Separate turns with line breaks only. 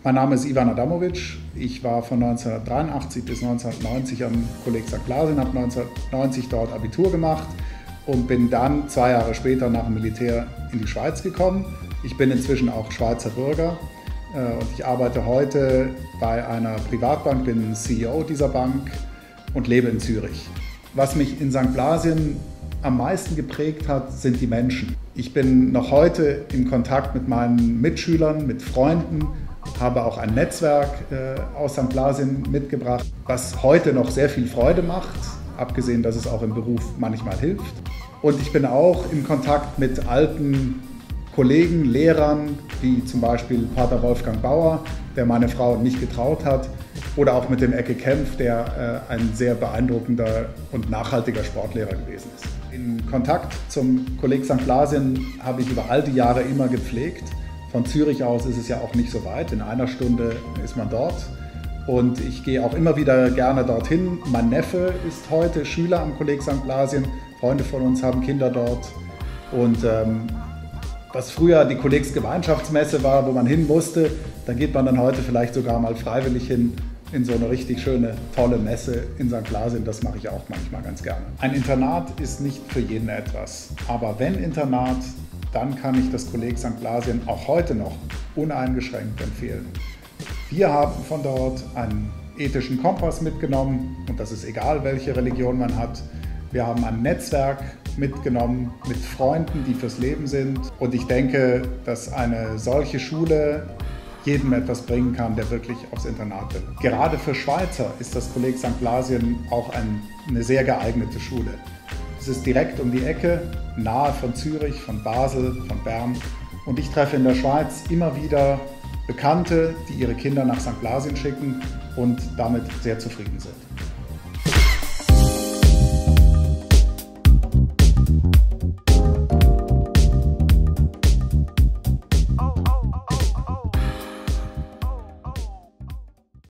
Mein Name ist Ivan Adamovic. Ich war von 1983 bis 1990 am Kolleg St. Blasien, habe 1990 dort Abitur gemacht und bin dann 2 Jahre später nach dem Militär in die Schweiz gekommen. Ich bin inzwischen auch Schweizer Bürger und ich arbeite heute bei einer Privatbank, bin CEO dieser Bank und lebe in Zürich. Was mich in St. Blasien am meisten geprägt hat, sind die Menschen. Ich bin noch heute im Kontakt mit meinen Mitschülern, mit Freunden, habe auch ein Netzwerk aus St. Blasien mitgebracht, was heute noch sehr viel Freude macht, abgesehen, dass es auch im Beruf manchmal hilft. Und ich bin auch im Kontakt mit alten Kollegen, Lehrern, wie zum Beispiel Pater Wolfgang Bauer, der meine Frau und mich getraut hat, oder auch mit dem Ecke Kempf, der ein sehr beeindruckender und nachhaltiger Sportlehrer gewesen ist. Den Kontakt zum Kolleg St. Blasien habe ich über all die Jahre immer gepflegt. Von Zürich aus ist es ja auch nicht so weit, in einer Stunde ist man dort. Und ich gehe auch immer wieder gerne dorthin. Mein Neffe ist heute Schüler am Kolleg St. Blasien, Freunde von uns haben Kinder dort. Und was früher die Kollegsgemeinschaftsmesse war, wo man hin musste, da geht man dann heute vielleicht sogar mal freiwillig hin in so eine richtig schöne, tolle Messe in St. Blasien. Das mache ich auch manchmal ganz gerne. Ein Internat ist nicht für jeden etwas, aber wenn Internat, dann kann ich das Kolleg St. Blasien auch heute noch uneingeschränkt empfehlen. Wir haben von dort einen ethischen Kompass mitgenommen und das ist egal, welche Religion man hat. Wir haben ein Netzwerk mitgenommen mit Freunden, die fürs Leben sind. Und ich denke, dass eine solche Schule jedem etwas bringen kann, der wirklich aufs Internat will. Gerade für Schweizer ist das Kolleg St. Blasien auch eine sehr geeignete Schule. Es ist direkt um die Ecke, nahe von Zürich, von Basel, von Bern. Und ich treffe in der Schweiz immer wieder Bekannte, die ihre Kinder nach St. Blasien schicken und damit sehr zufrieden sind.